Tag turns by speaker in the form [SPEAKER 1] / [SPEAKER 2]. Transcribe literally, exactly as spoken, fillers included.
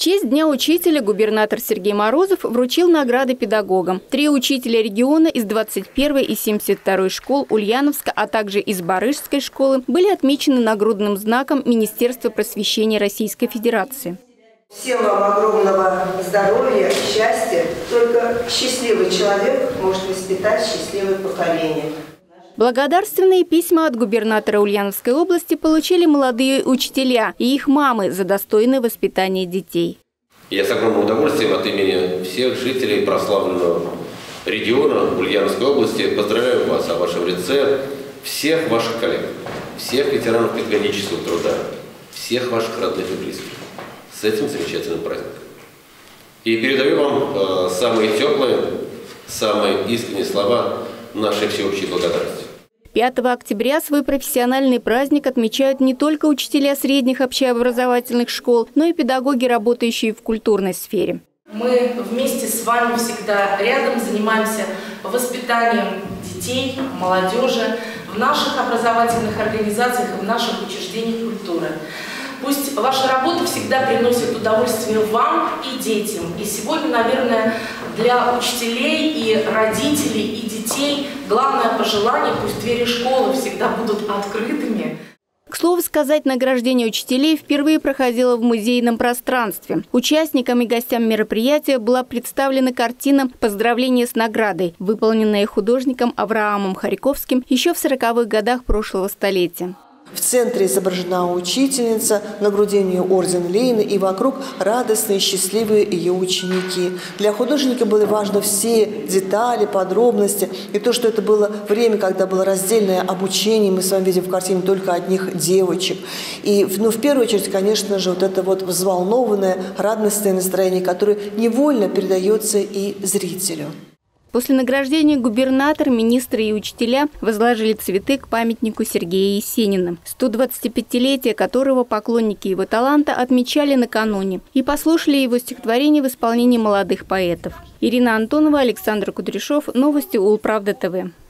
[SPEAKER 1] честь Дня учителя губернатор Сергей Морозов вручил награды педагогам. Три учителя региона из двадцать первой и семьдесят второй школ Ульяновска, а также из Барышской школы были отмечены нагрудным знаком Министерства просвещения Российской Федерации.
[SPEAKER 2] Всем вам огромного здоровья, счастья. Только счастливый человек может воспитать счастливое поколение.
[SPEAKER 1] Благодарственные письма от губернатора Ульяновской области получили молодые учителя и их мамы за достойное воспитание детей.
[SPEAKER 3] Я с огромным удовольствием от имени всех жителей прославленного региона Ульяновской области поздравляю вас о вашем лице, всех ваших коллег, всех ветеранов педагогического труда, всех ваших родных и близких с этим замечательным праздником. И передаю вам э, самые теплые, самые искренние слова нашей всеобщей благодарности.
[SPEAKER 1] пятого октября свой профессиональный праздник отмечают не только учителя средних общеобразовательных школ, но и педагоги, работающие в культурной сфере.
[SPEAKER 4] Мы вместе с вами всегда рядом занимаемся воспитанием детей, молодежи в наших образовательных организациях и в наших учреждениях культуры. Пусть ваша работа всегда приносит удовольствие вам и детям. И сегодня, наверное, для учителей и родителей, и детей главное пожелание, пусть двери школы всегда будут открытыми.
[SPEAKER 1] К слову сказать, награждение учителей впервые проходило в музейном пространстве. Участникам и гостям мероприятия была представлена картина «Поздравление с наградой», выполненная художником Авраамом Харьковским еще в сороковых годах прошлого столетия.
[SPEAKER 2] В центре изображена учительница, на груди у нее орден Ленина, и вокруг радостные, счастливые ее ученики. Для художника были важны все детали, подробности. И то, что это было время, когда было раздельное обучение, мы с вами видим в картине только одних девочек. И ну, в первую очередь, конечно же, вот это вот взволнованное, радостное настроение, которое невольно передается и зрителю.
[SPEAKER 1] После награждения губернатор, министры и учителя возложили цветы к памятнику Сергея Есенина, сто двадцатипятилетие которого поклонники его таланта отмечали накануне и послушали его стихотворение в исполнении молодых поэтов. Ирина Антонова, Александр Кудряшов. Новости Улправда ТВ.